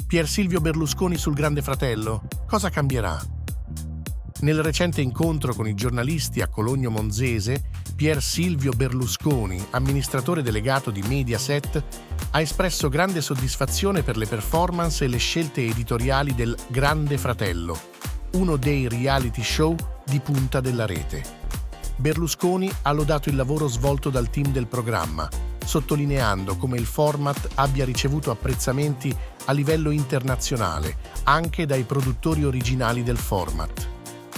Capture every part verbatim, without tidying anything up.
Pier Silvio Berlusconi sul Grande Fratello. Cosa cambierà? Nel recente incontro con i giornalisti a Cologno Monzese, Pier Silvio Berlusconi, amministratore delegato di Mediaset, ha espresso grande soddisfazione per le performance e le scelte editoriali del Grande Fratello, uno dei reality show di punta della rete. Berlusconi ha lodato il lavoro svolto dal team del programma, sottolineando come il format abbia ricevuto apprezzamenti a livello internazionale, anche dai produttori originali del format.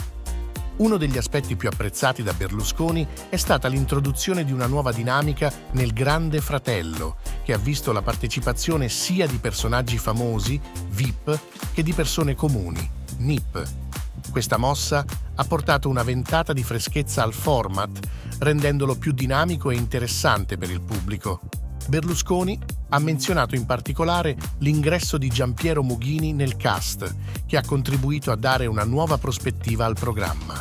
Uno degli aspetti più apprezzati da Berlusconi è stata l'introduzione di una nuova dinamica nel Grande Fratello, che ha visto la partecipazione sia di personaggi famosi, V I P, che di persone comuni, N I P. Questa mossa ha portato una ventata di freschezza al format, rendendolo più dinamico e interessante per il pubblico. Berlusconi ha menzionato in particolare l'ingresso di Giampiero Mughini nel cast, che ha contribuito a dare una nuova prospettiva al programma.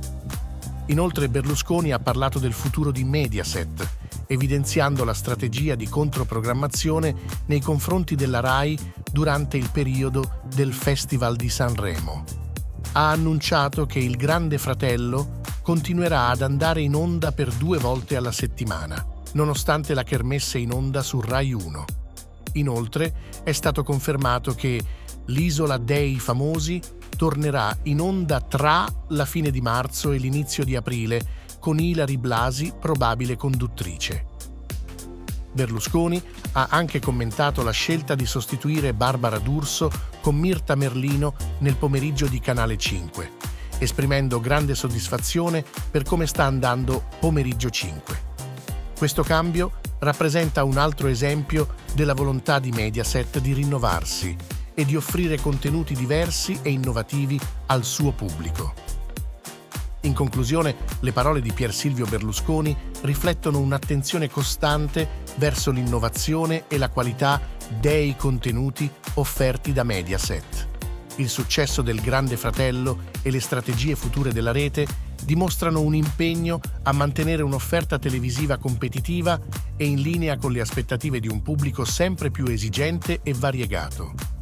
Inoltre Berlusconi ha parlato del futuro di Mediaset, evidenziando la strategia di controprogrammazione nei confronti della RAI durante il periodo del Festival di Sanremo. Ha annunciato che il Grande Fratello continuerà ad andare in onda per due volte alla settimana, nonostante la kermesse in onda su Rai uno. Inoltre è stato confermato che l'Isola dei Famosi tornerà in onda tra la fine di marzo e l'inizio di aprile, con Ilary Blasi probabile conduttrice. Berlusconi ha anche commentato la scelta di sostituire Barbara D'Urso con Mirta Merlino nel pomeriggio di Canale cinque, esprimendo grande soddisfazione per come sta andando Pomeriggio cinque. Questo cambio rappresenta un altro esempio della volontà di Mediaset di rinnovarsi e di offrire contenuti diversi e innovativi al suo pubblico. In conclusione, le parole di Pier Silvio Berlusconi riflettono un'attenzione costante verso l'innovazione e la qualità dei contenuti offerti da Mediaset. Il successo del Grande Fratello e le strategie future della rete dimostrano un impegno a mantenere un'offerta televisiva competitiva e in linea con le aspettative di un pubblico sempre più esigente e variegato.